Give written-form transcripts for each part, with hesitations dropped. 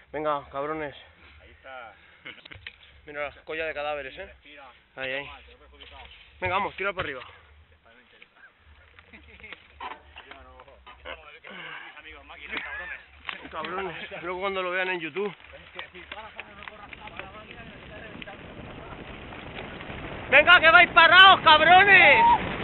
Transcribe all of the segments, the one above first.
Venga, cabrones. Ahí está. Mira la colla de cadáveres, ¿eh? Respira. Ahí, ahí. Te lo he perjudicado. Venga, vamos, tira para arriba. Esta no interesa. Yo no. Como el que son mis amigos máquinas, cabrones. Cabrones. Luego cuando lo vean en YouTube. Es que si todas las cosas no corras para la máquina, que se está reventando. ¡Venga, que vais parados, cabrones!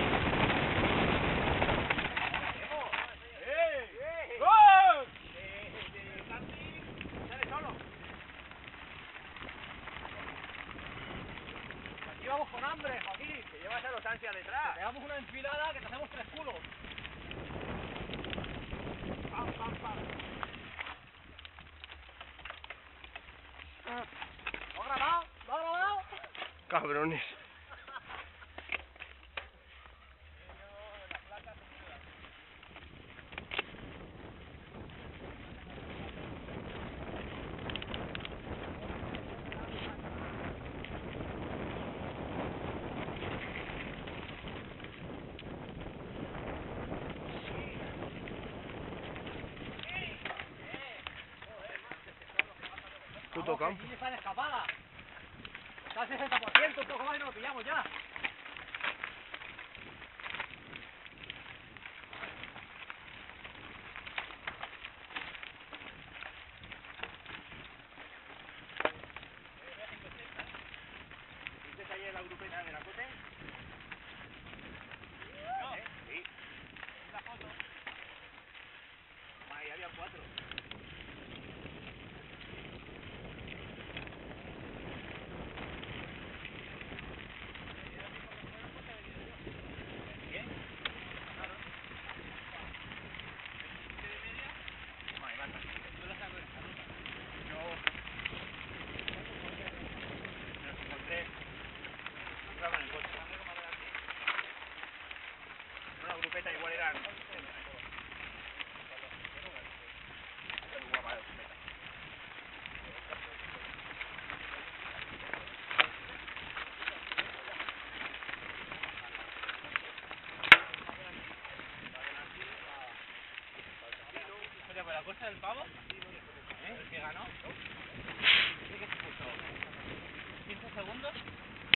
Aquí vamos con hambre, Joaquín, que llevas a los ansias detrás. Te damos una enfilada que te hacemos 3 culos. Pam, pam, pam. ¿Lo has grabado? ¿Lo has grabado? Cabrones. Puto campo. Aquí está en escapada. Está al 60%, un poco más y nos lo pillamos ya. ¿Viste ayer la grupeta de la cote? No. Sí. La foto. Ahí había 4. Una grupeta igual eran. Muy guapa la grupeta. Oye, pues la costa del pavo, el que ganó, ¿sí que se puso? 15 segundos.